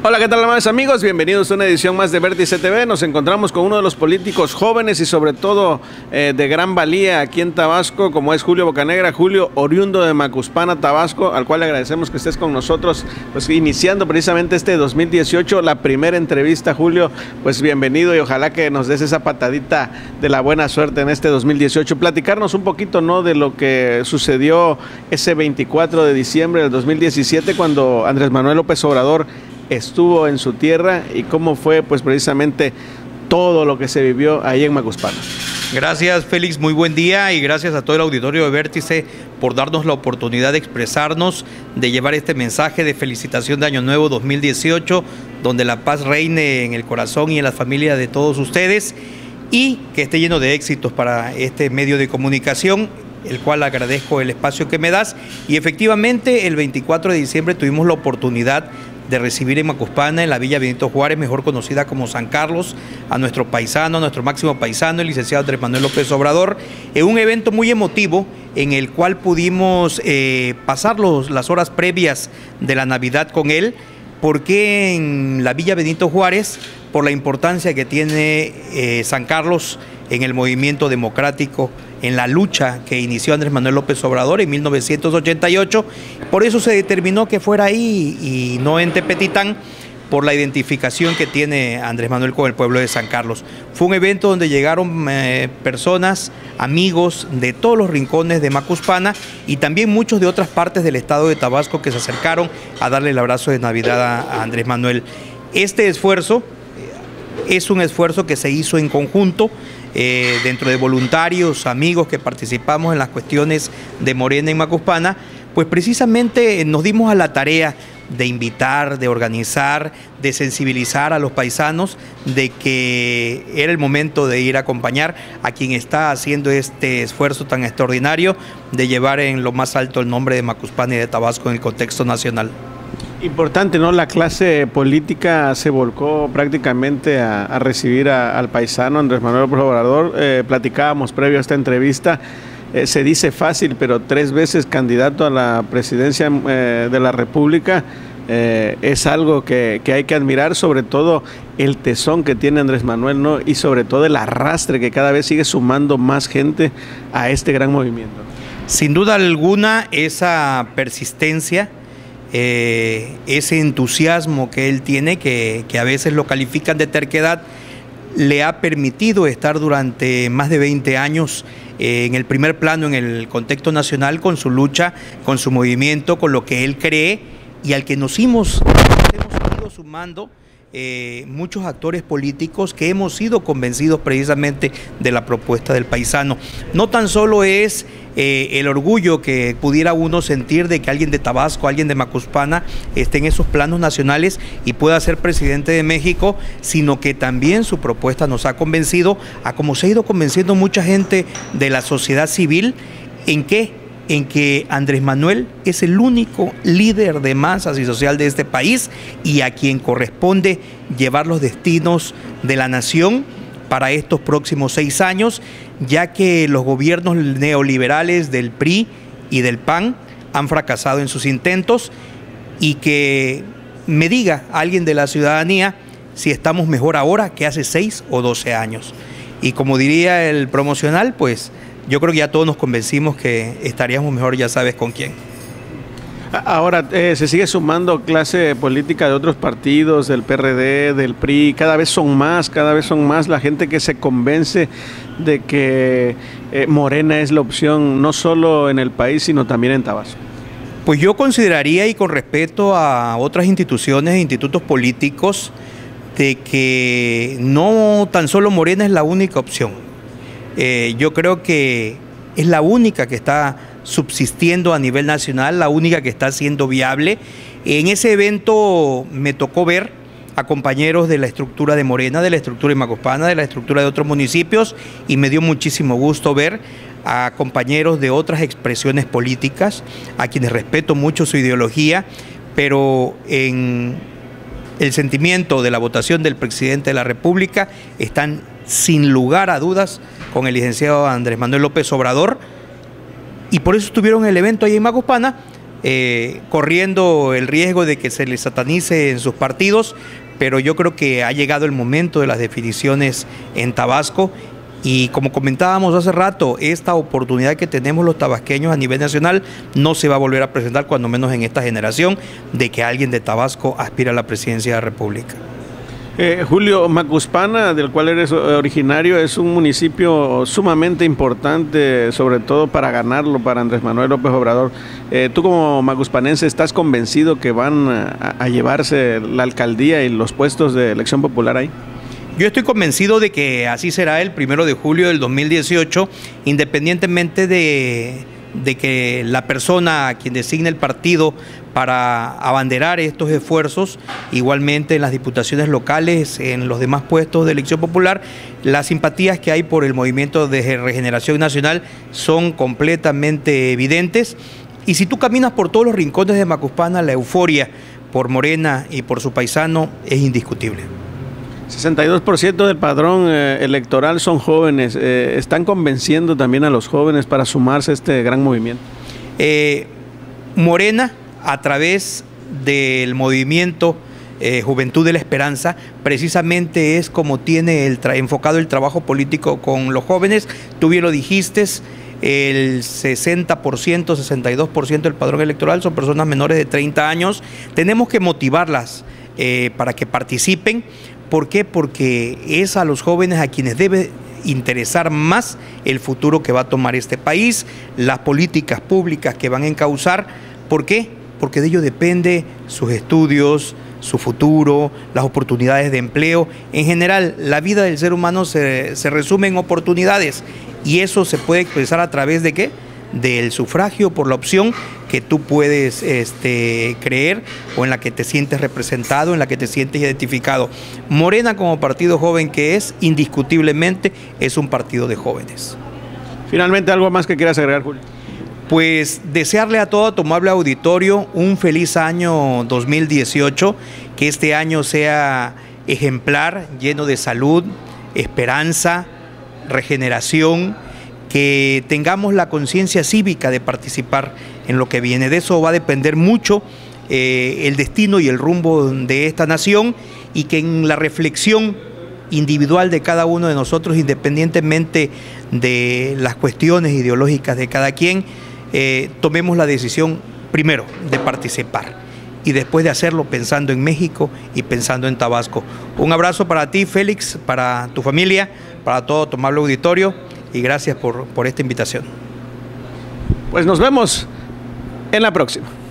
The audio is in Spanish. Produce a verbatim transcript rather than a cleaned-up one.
Hola, ¿qué tal, amables amigos? Bienvenidos a una edición más de Vértice T V. Nos encontramos con uno de los políticos jóvenes y sobre todo eh, de gran valía aquí en Tabasco, como es Julio Bocanegra. Julio, oriundo de Macuspana, Tabasco, al cual le agradecemos que estés con nosotros, pues iniciando precisamente este dos mil dieciocho, la primera entrevista. Julio, pues bienvenido y ojalá que nos des esa patadita de la buena suerte en este dos mil dieciocho. Platicarnos un poquito, ¿no?, de lo que sucedió ese veinticuatro de diciembre del dos mil diecisiete, cuando Andrés Manuel López Obrador estuvo en su tierra y cómo fue pues precisamente todo lo que se vivió ahí en Macuspana. Gracias, Félix, muy buen día y gracias a todo el auditorio de Vértice por darnos la oportunidad de expresarnos, de llevar este mensaje de felicitación de Año Nuevo dos mil dieciocho, donde la paz reine en el corazón y en la familia de todos ustedes y que esté lleno de éxitos para este medio de comunicación, el cual agradezco el espacio que me das. Y efectivamente el veinticuatro de diciembre tuvimos la oportunidad de recibir en Macuspana, en la Villa Benito Juárez, mejor conocida como San Carlos, a nuestro paisano, a nuestro máximo paisano, el licenciado Andrés Manuel López Obrador, en un evento muy emotivo en el cual pudimos eh, pasar los, las horas previas de la Navidad con él. ¿Por qué en la Villa Benito Juárez? Por la importancia que tiene eh, San Carlos en el movimiento democrático, en la lucha que inició Andrés Manuel López Obrador en mil novecientos ochenta y ocho. Por eso se determinó que fuera ahí y no en Tepetitán, por la identificación que tiene Andrés Manuel con el pueblo de San Carlos. Fue un evento donde llegaron eh, personas, amigos de todos los rincones de Macuspana y también muchos de otras partes del estado de Tabasco que se acercaron a darle el abrazo de Navidad a, a Andrés Manuel. Este esfuerzo eh, es un esfuerzo que se hizo en conjunto, Eh, dentro de voluntarios, amigos que participamos en las cuestiones de Morena en Macuspana, pues precisamente nos dimos a la tarea de invitar, de organizar, de sensibilizar a los paisanos de que era el momento de ir a acompañar a quien está haciendo este esfuerzo tan extraordinario de llevar en lo más alto el nombre de Macuspana y de Tabasco en el contexto nacional. Importante, ¿no? La clase política se volcó prácticamente a, a recibir a, al paisano Andrés Manuel López Obrador. Eh, platicábamos previo a esta entrevista, eh, se dice fácil, pero tres veces candidato a la presidencia eh, de la República eh, es algo que, que hay que admirar, sobre todo el tesón que tiene Andrés Manuel, ¿no? Y sobre todo el arrastre que cada vez sigue sumando más gente a este gran movimiento. Sin duda alguna, esa persistencia, Eh, ese entusiasmo que él tiene, que, que a veces lo califican de terquedad, le ha permitido estar durante más de veinte años eh, en el primer plano en el contexto nacional con su lucha, con su movimiento, con lo que él cree y al que nos hemos, nos hemos ido sumando Eh, muchos actores políticos que hemos sido convencidos precisamente de la propuesta del paisano. No tan solo es eh, el orgullo que pudiera uno sentir de que alguien de Tabasco, alguien de Macuspana esté en esos planos nacionales y pueda ser presidente de México, sino que también su propuesta nos ha convencido, a como se ha ido convenciendo mucha gente de la sociedad civil, ¿en qué? En que Andrés Manuel es el único líder de masas y social de este país y a quien corresponde llevar los destinos de la nación para estos próximos seis años, ya que los gobiernos neoliberales del P R I y del P A N han fracasado en sus intentos y que me diga alguien de la ciudadanía si estamos mejor ahora que hace seis o doce años. Y como diría el promocional, pues yo creo que ya todos nos convencimos que estaríamos mejor, ya sabes con quién. Ahora, eh, se sigue sumando clase política de otros partidos, del P R D, del P R I, cada vez son más, cada vez son más la gente que se convence de que eh, Morena es la opción, no solo en el país, sino también en Tabasco. Pues yo consideraría, y con respeto a otras instituciones e institutos políticos, de que no tan solo Morena es la única opción. Eh, yo creo que es la única que está subsistiendo a nivel nacional, la única que está siendo viable. En ese evento me tocó ver a compañeros de la estructura de Morena, de la estructura de Macuspana, de la estructura de otros municipios, y me dio muchísimo gusto ver a compañeros de otras expresiones políticas, a quienes respeto mucho su ideología, pero en el sentimiento de la votación del presidente de la República están sin lugar a dudas con el licenciado Andrés Manuel López Obrador, y por eso estuvieron en el evento ahí en Macuspana, eh, corriendo el riesgo de que se les satanice en sus partidos, pero yo creo que ha llegado el momento de las definiciones en Tabasco. Y como comentábamos hace rato, esta oportunidad que tenemos los tabasqueños a nivel nacional no se va a volver a presentar, cuando menos en esta generación, de que alguien de Tabasco aspire a la presidencia de la República. Eh, Julio, Macuspana, del cual eres originario, es un municipio sumamente importante, sobre todo para ganarlo para Andrés Manuel López Obrador. Eh, tú como macuspanense, ¿estás convencido que van a, a llevarse la alcaldía y los puestos de elección popular ahí? Yo estoy convencido de que así será el primero de julio del dos mil dieciocho, independientemente de, de que la persona a quien designe el partido para abanderar estos esfuerzos, igualmente en las diputaciones locales, en los demás puestos de elección popular, las simpatías que hay por el Movimiento de Regeneración Nacional son completamente evidentes. Y si tú caminas por todos los rincones de Macuspana, la euforia por Morena y por su paisano es indiscutible. sesenta y dos por ciento del padrón eh, electoral son jóvenes. Eh, ¿Están convenciendo también a los jóvenes para sumarse a este gran movimiento? Eh, Morena, a través del movimiento eh, Juventud de la Esperanza, precisamente es como tiene el enfocado el trabajo político con los jóvenes. Tú bien lo dijiste, el sesenta por ciento, sesenta y dos por ciento del padrón electoral son personas menores de treinta años. Tenemos que motivarlas eh, para que participen. ¿Por qué? Porque es a los jóvenes a quienes debe interesar más el futuro que va a tomar este país, las políticas públicas que van a encauzar. ¿Por qué? Porque de ello depende sus estudios, su futuro, las oportunidades de empleo. En general, la vida del ser humano se, se resume en oportunidades, y eso se puede expresar a través de ¿qué? Del sufragio por la opción que tú puedes este, creer, o en la que te sientes representado, en la que te sientes identificado. Morena, como partido joven que es, indiscutiblemente es un partido de jóvenes. Finalmente, ¿algo más que quieras agregar, Julio? Pues desearle a todo tu amable auditorio un feliz año dos mil dieciocho, que este año sea ejemplar, lleno de salud, esperanza, regeneración, que tengamos la conciencia cívica de participar en lo que viene. De eso va a depender mucho eh, el destino y el rumbo de esta nación, y que en la reflexión individual de cada uno de nosotros, independientemente de las cuestiones ideológicas de cada quien, eh, tomemos la decisión primero de participar, y después de hacerlo pensando en México y pensando en Tabasco. Un abrazo para ti, Félix, para tu familia, para todo tu amable auditorio, y gracias por, por esta invitación. Pues nos vemos en la próxima.